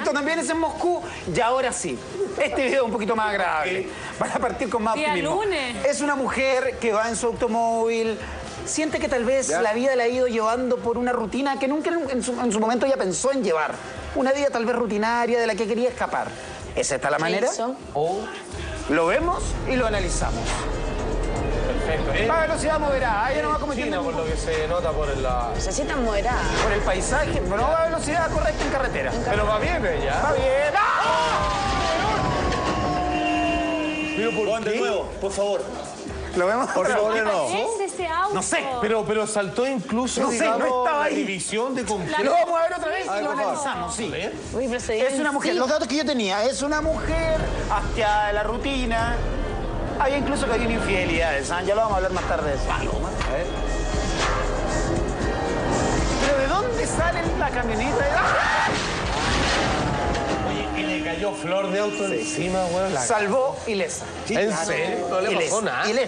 Esto también es en Moscú. Y ahora sí, este video es un poquito más agradable. Van a partir con más Día optimismo. lunes. Es una mujer que va en su automóvil. Siente que tal vez la vida la ha ido llevando por una rutina que nunca en su momento ella pensó en llevar. Una vida tal vez rutinaria de la que quería escapar. ¿Es esta la manera? Lo vemos y lo analizamos. Perfecto. Va a velocidad moderada, ella no va cometiendo Por lo que se nota por la... Necesitan moderada. por el paisaje, pero no va a velocidad correcta en carretera. Pero va bien ella. Va bien. Pero ¿por De qué? nuevo, por favor. ¿Lo vemos? Por favor, no. ¿Es ese auto? No sé, Pero saltó incluso, No sé, digamos, no estaba la ahí. división de conflicto. Lo vamos a ver otra vez y lo analizamos, sí. Uy, pero se Es una mujer, los datos que yo tenía, es una mujer hacia la rutina. Había incluso que había infidelidades, ¿ah? Ya lo vamos a hablar más tarde de eso. A ver. ¿Pero de dónde sale la camioneta? ¡Ah! Oye, y le cayó flor de auto encima, weón. Salvó ilesa. ¿En serio? No le pasó Ilesa, nada. ilesa.